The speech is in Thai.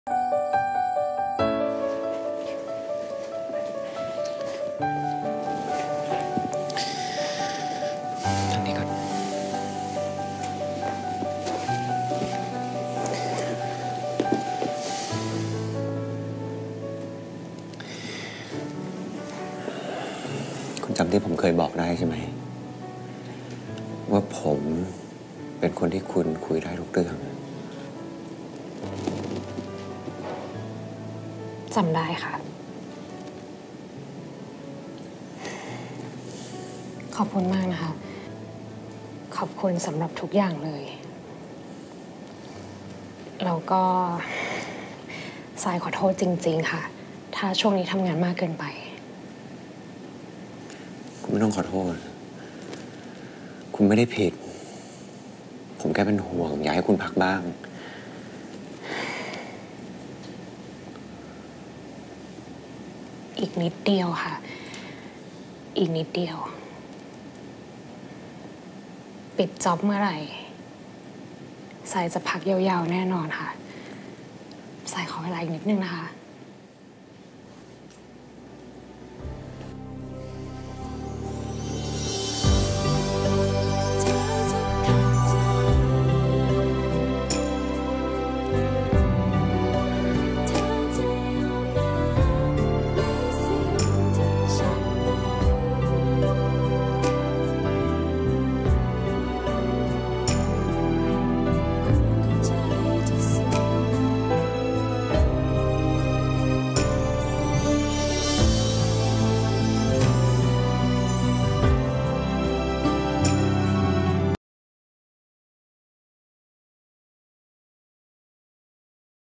ทางนี้ก่อนคุณจำที่ผมเคยบอกได้ใช่ไหมว่าผมเป็นคนที่คุณคุยได้ทุกเรื่องจำได้ค่ะขอบคุณมากนะคะขอบคุณสำหรับทุกอย่างเลยแล้วก็สายขอโทษจริงๆค่ะถ้าช่วงนี้ทำงานมากเกินไปคุณไม่ต้องขอโทษคุณไม่ได้ผิดผมแค่เป็นห่วงอยากให้คุณพักบ้างอีกนิดเดียวค่ะอีกนิดเดียวปิดจ็อบเมื่อไหร่สายจะพักยาวๆแน่นอนค่ะสายขอเวลาอีกนิดนึงนะคะ